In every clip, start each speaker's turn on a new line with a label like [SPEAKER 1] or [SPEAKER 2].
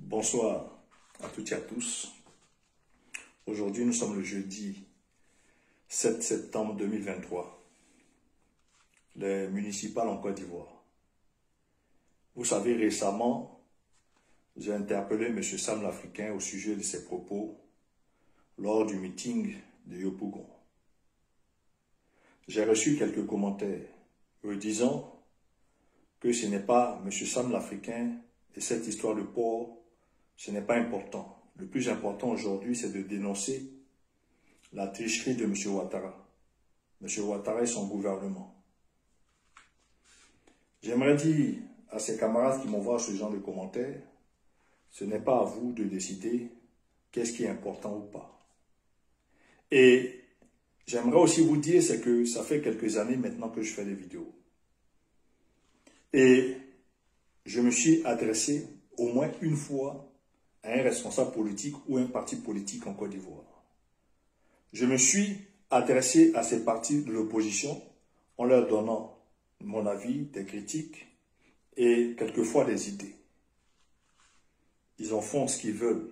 [SPEAKER 1] Bonsoir à toutes et à tous. Aujourd'hui, nous sommes le jeudi 7 septembre 2023. Les municipales en Côte d'Ivoire. Vous savez, récemment, j'ai interpellé M. Sam l'Africain au sujet de ses propos lors du meeting de Yopougon. J'ai reçu quelques commentaires me disant que ce n'est pas M. Sam l'Africain et cette histoire de port, ce n'est pas important. Le plus important aujourd'hui, c'est de dénoncer la tricherie de M. Ouattara. M. Ouattara et son gouvernement. J'aimerais dire à ces camarades qui m'envoient ce genre de commentaires, ce n'est pas à vous de décider qu'est-ce qui est important ou pas. Et j'aimerais aussi vous dire, c'est que ça fait quelques années maintenant que je fais des vidéos. Et je me suis adressé au moins une fois à un responsable politique ou un parti politique en Côte d'Ivoire. Je me suis adressé à ces partis de l'opposition en leur donnant mon avis, des critiques et quelquefois des idées. Ils en font ce qu'ils veulent.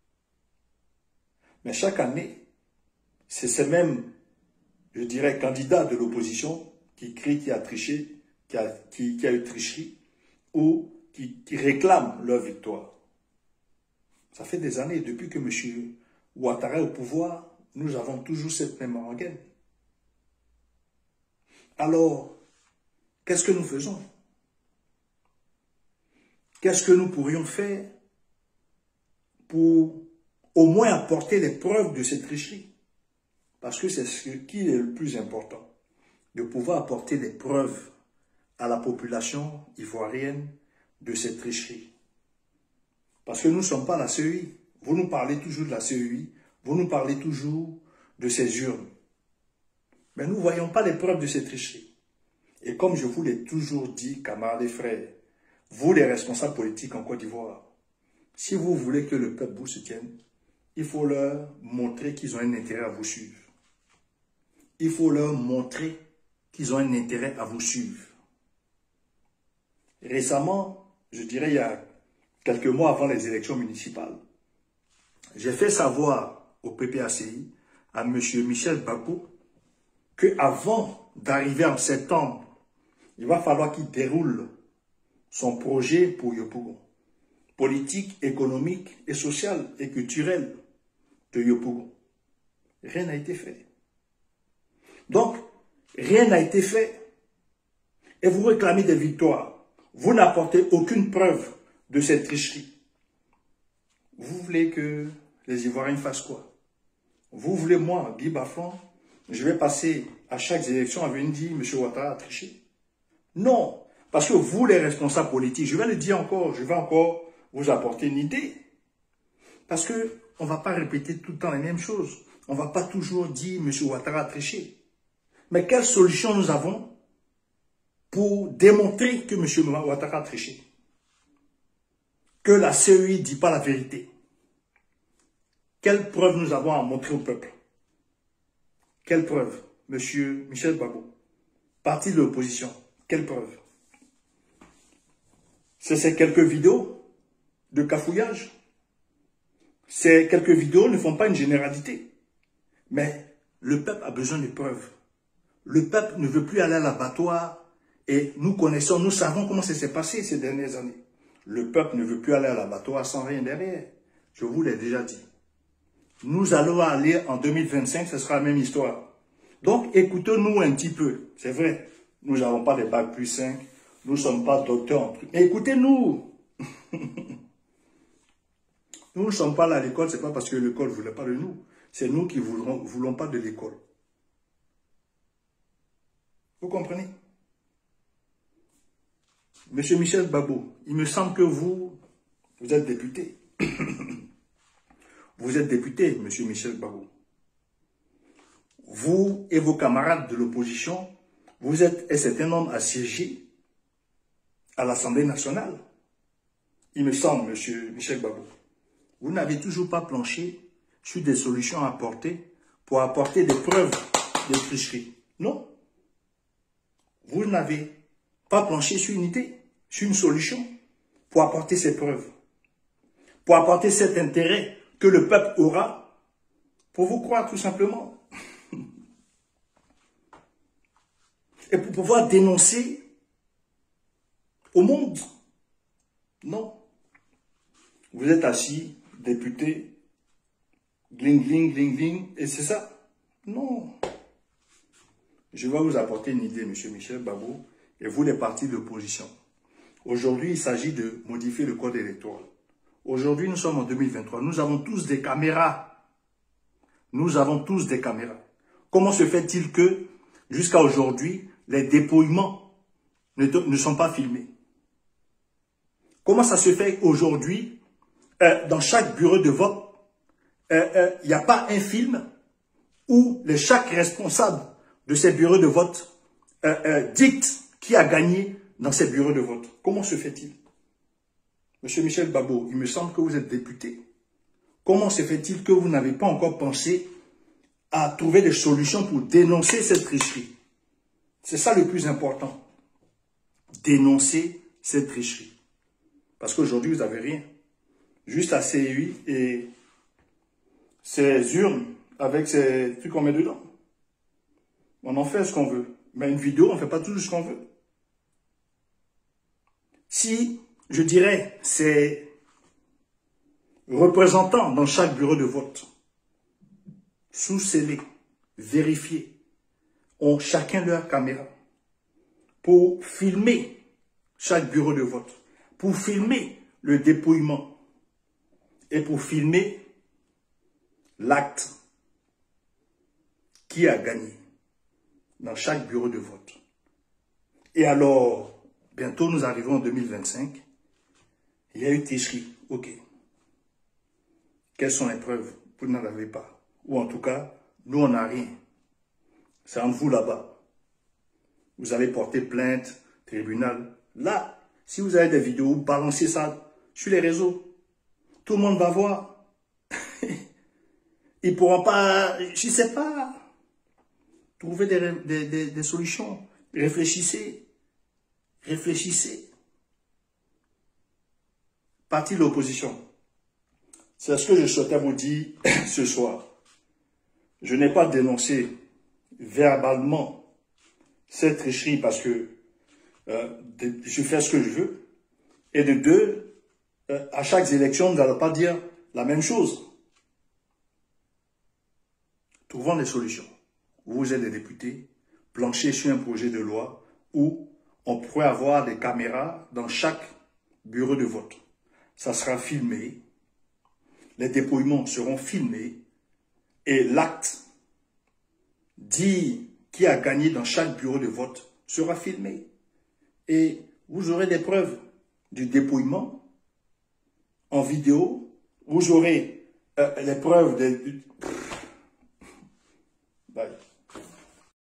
[SPEAKER 1] Mais chaque année, c'est ces mêmes, je dirais, candidats de l'opposition qui crient qu'il y a triché, qu'il y a eu tricherie ou qui réclament leur victoire. Ça fait des années, depuis que M. Ouattara est au pouvoir, nous avons toujours cette même rengaine. Alors, qu'est-ce que nous faisons? Qu'est-ce que nous pourrions faire pour au moins apporter les preuves de cette tricherie? Parce que c'est ce qui est le plus important, de pouvoir apporter des preuves à la population ivoirienne de cette tricherie. Parce que nous ne sommes pas la CEI. Vous nous parlez toujours de la CEI, vous nous parlez toujours de ces urnes. Mais nous ne voyons pas les preuves de cette tricherie. Et comme je vous l'ai toujours dit, camarades et frères, vous les responsables politiques en Côte d'Ivoire, si vous voulez que le peuple vous soutienne, il faut leur montrer qu'ils ont un intérêt à vous suivre. Il faut leur montrer qu'ils ont un intérêt à vous suivre. Récemment, je dirais il y a quelques mois avant les élections municipales, j'ai fait savoir au PPACI, à M. Michel Gbagbo, qu'avant d'arriver en septembre, il va falloir qu'il déroule son projet pour Yopougon, politique, économique et sociale et culturelle de Yopougon. Rien n'a été fait. Donc, rien n'a été fait. Et vous réclamez des victoires. Vous n'apportez aucune preuve de cette tricherie. Vous voulez que les Ivoiriens fassent quoi? Vous voulez, moi, Guy Bafan, je vais passer à chaque élection à venir dire M. Ouattara a triché? Non, parce que vous, les responsables politiques, je vais le dire encore, je vais encore vous apporter une idée. Parce qu'on ne va pas répéter tout le temps les mêmes choses. On ne va pas toujours dire M. Ouattara a triché. Mais quelle solution nous avons pour démontrer que M. Ouattara a triché? Que la CEI ne dit pas la vérité. Quelle preuve nous avons à montrer au peuple? Quelle preuve? Monsieur Michel Gbagbo, parti de l'opposition, quelle preuve? C'est ces quelques vidéos de cafouillage. Ces quelques vidéos ne font pas une généralité. Mais le peuple a besoin de preuves. Le peuple ne veut plus aller à l'abattoir et nous connaissons, nous savons comment ça s'est passé ces dernières années. Le peuple ne veut plus aller à l'abattoir sans rien derrière. Je vous l'ai déjà dit. Nous allons aller en 2025, ce sera la même histoire. Donc, écoutez-nous un petit peu. C'est vrai, nous n'avons pas des bacs plus 5, nous ne sommes pas docteurs en truc. Mais écoutez-nous. Nous ne sommes pas là à l'école, ce n'est pas parce que l'école ne voulait pas de nous. C'est nous qui ne voulons pas de l'école. Vous comprenez? Monsieur Michel Gbagbo, il me semble que vous êtes député. Vous êtes député, monsieur Michel Gbagbo. Vous et vos camarades de l'opposition, vous êtes un certain nombre assiégés à l'Assemblée nationale. Il me semble, monsieur Michel Gbagbo. Vous n'avez toujours pas planché sur des solutions à apporter pour apporter des preuves de tricherie. Non. Vous n'avez pas planché sur une idée, sur une solution pour apporter ces preuves. pour apporter cet intérêt que le peuple aura pour vous croire tout simplement. Et pour pouvoir dénoncer au monde. Non. Vous êtes assis, député, gling, gling, gling, gling, et c'est ça. Non. Je vais vous apporter une idée, M. Michel Babou, et vous les partis d'opposition. Aujourd'hui, il s'agit de modifier le code électoral. Aujourd'hui, nous sommes en 2023. Nous avons tous des caméras. Nous avons tous des caméras. Comment se fait-il que, jusqu'à aujourd'hui, les dépouillements ne sont pas filmés? Comment ça se fait aujourd'hui, dans chaque bureau de vote, il n'y a pas un film où chaque responsable de ces bureaux de vote dicte qui a gagné dans ces bureaux de vote? Comment se fait-il? Monsieur Michel Babou, il me semble que vous êtes député. Comment se fait-il que vous n'avez pas encore pensé à trouver des solutions pour dénoncer cette tricherie? C'est ça le plus important. Dénoncer cette tricherie. Parce qu'aujourd'hui, vous n'avez rien. Juste la CEI et ces urnes avec ces trucs qu'on met dedans. On en fait ce qu'on veut. Mais une vidéo, on ne fait pas toujours ce qu'on veut. Si, je dirais, ces représentants dans chaque bureau de vote, sous-scellés, vérifiés, ont chacun leur caméra pour filmer chaque bureau de vote, pour filmer le dépouillement et pour filmer l'acte qui a gagné dans chaque bureau de vote. Et alors, bientôt nous arrivons en 2025, il y a eu tricherie. Ok. Quelles sont les preuves? Vous n'en avez pas. Ou en tout cas, nous on n'a rien. C'est entre vous là-bas. Vous avez porté plainte, tribunal. Là, si vous avez des vidéos, balancez ça sur les réseaux. Tout le monde va voir. Ils ne pourront pas, je ne sais pas, trouver des solutions. Réfléchissez. Réfléchissez. Parti de l'opposition. C'est ce que je souhaitais vous dire ce soir. Je n'ai pas dénoncé verbalement cette tricherie parce que je fais ce que je veux. Et de deux, à chaque élection, nous n'allons pas dire la même chose. Trouvons des solutions. Vous êtes des députés, planchez sur un projet de loi où on pourrait avoir des caméras dans chaque bureau de vote. Ça sera filmé, les dépouillements seront filmés et l'acte dit qui a gagné dans chaque bureau de vote sera filmé. Et vous aurez des preuves du dépouillement en vidéo, vous aurez les preuves